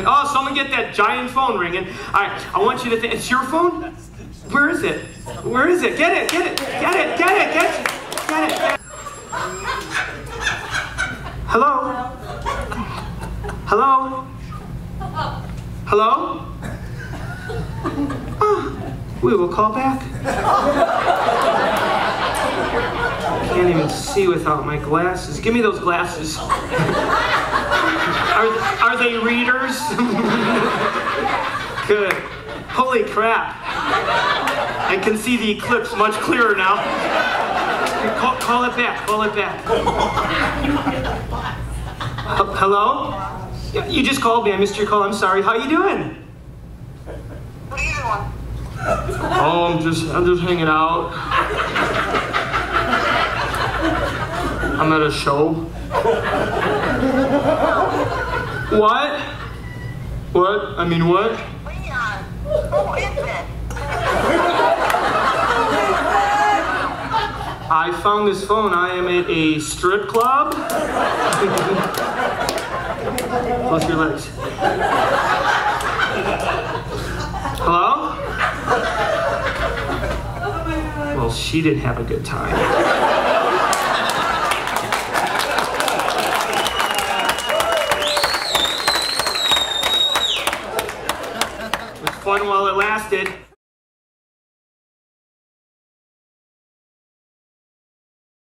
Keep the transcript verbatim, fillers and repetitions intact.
Oh, someone get that giant phone ringing. All right, I want you to think, it's your phone? Where is it? Where is it? Get it, get it, get it, get it, get it, get it. Get it. Hello? Hello? Hello? Oh, we will call back. Can't even see without my glasses. Give me those glasses. Are, are they readers? Good. Holy crap. I can see the eclipse much clearer now. Call, call it back, call it back. H- Hello? You just called me, I missed your call, I'm sorry. How you doing? What are you doing? Oh, I'm just, I'm just hanging out. I'm at a show. What? What? I mean, what? Leon, who is it? I found this phone. I am at a strip club. Close your legs. Hello? Well, she didn't have a good time. It was fun while it lasted.